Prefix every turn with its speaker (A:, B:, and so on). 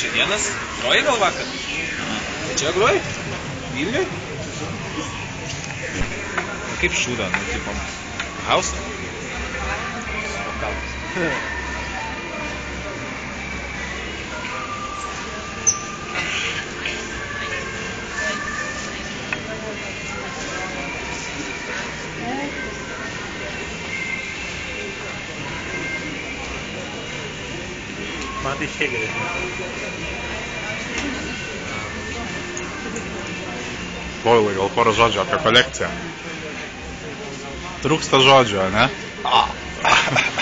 A: Šiandienas groji gal vakar? Tai čia groji? Vilniui? Kaip šūda, nu, tipo, hausą? Vokalas.
B: Man tai šėgeris.
C: Povilai, gal porą žodžių apie kolekciją. Trūksta žodžių, ne?